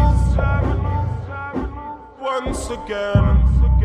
once again.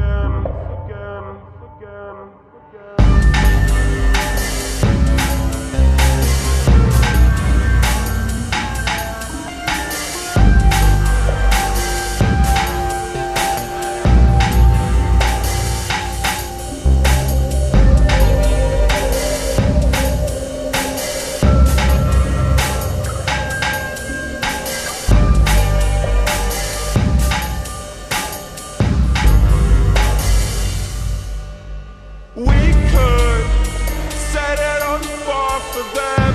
We could set it on fire for them.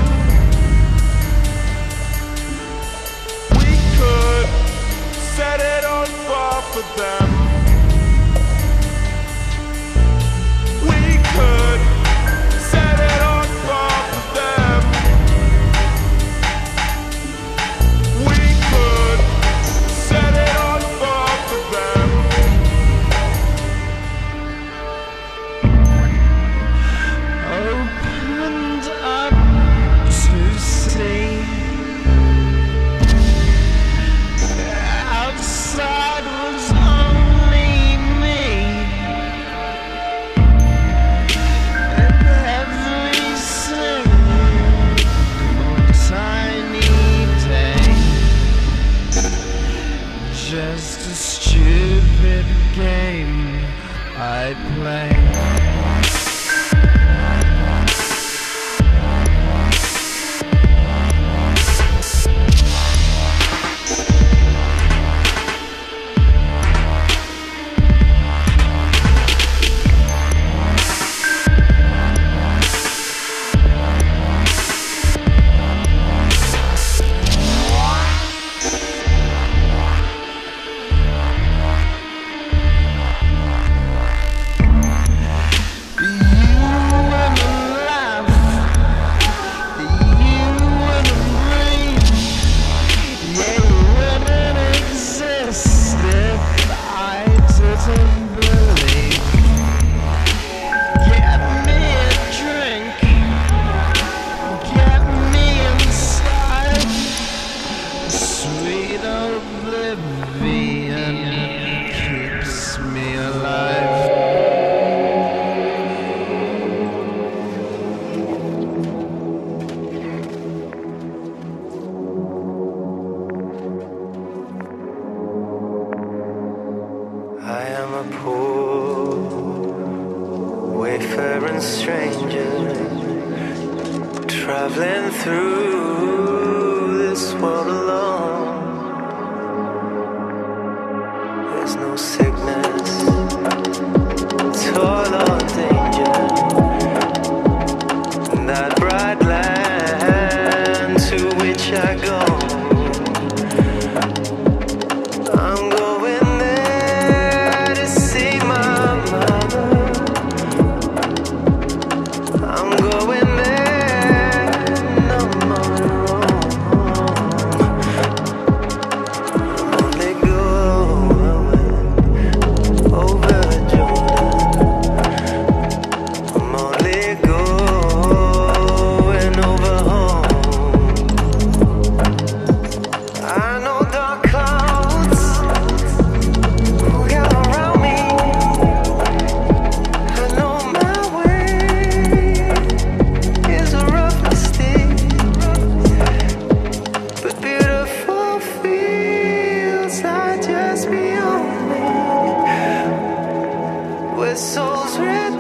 We could set it on fire for them. We could set it on fire for them. We could set it on fire for them. Opened up to see outside was only me, and every single tiny day, just a stupid game I play. Keeps me alive. I am a poor wayfaring stranger, traveling through this world alone. There's no sickness, toil or danger in that bright land to which I go. I'm going there to see my mother. I'm going there, no more home. I'm only going over Jordan. I'm only going over home. I know dark clouds will gather around me. I know my way is a rough mistake, but beautiful fields are just beyond me, where souls return.